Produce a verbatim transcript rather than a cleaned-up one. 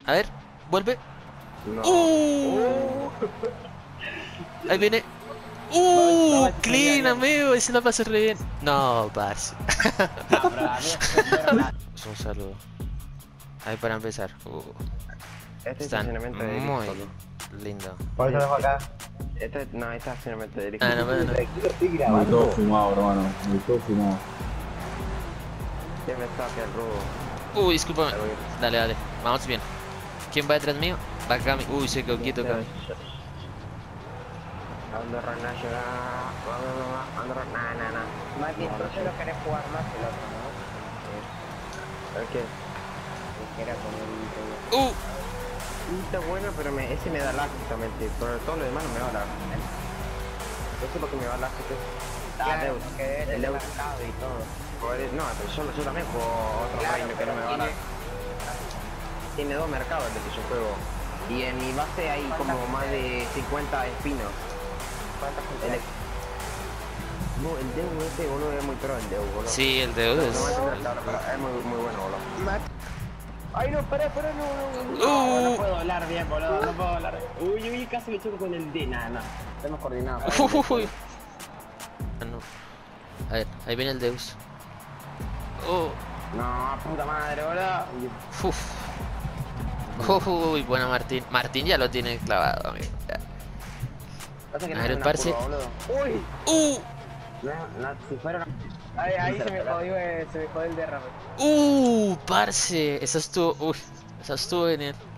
A ver, vuelve. No. ¡Uh! Ahí viene. ¡Uh! Clean, amigo. Ese la pasé re bien. No, parce. Un saludo. Ahí para empezar. Uh, Este están estacionamiento de Eric muy solo. lindo. ¿Por qué lo dejo acá? Este, no, este estacionamiento de Eric. Ah, no, no, no. Aquí lo estoy Muy grabando. todo fumado, hermano. Muy todo fumado. ¿Quién me está el robo? Uy, discúlpame. Dale, dale. Vamos bien. ¿Quién va detrás mío? Va Cami. Uy, se quedó quieto Cami. Andorra Nacional. Andorra. Nah, nah, nah. Mati, tú solo querés jugar más que el otro, ¿no? ¿Sabes qué? Que era con el... Uh, Sí, está bueno, pero me, ese me da lag justamente. Pero todo lo demás no me da lag. No sé por qué me da lag. Ah, Deus. que es El el Deus. mercado y todo. Joder, no, pero yo, yo también juego otro Claro, reino que pero no me da tiene- lag. Tiene dos mercados el que yo juego. Y en mi base hay como más de cincuenta espinos. ¿Cuántas El, gente no, el Deus ese, boludo, es muy pro el Deus, boludo. sí, el de No, es. no va a entender la hora, pero es muy, muy bueno, boludo. Ay, no, pará, pará, no, no, no. Uh. No, no puedo hablar bien, boludo, no puedo hablar. Uy, uy, casi me choco con el D. Nada, nada. Estamos coordinados. Uy. Ah, no. A ver, ahí viene el Deus. Oh. No, puta madre, boludo. Uf. Uy, buena Martín. Martín ya lo tiene clavado, amigo. Ya. Pasa que A no ver, es una parce. curva, boludo. Uy, Uh. No, no, si fuera una... ahí, ahí se me jodió, eh, se me jodió el derrame. Uh, parce. Eso estuvo. Uy, eso estuvo genial.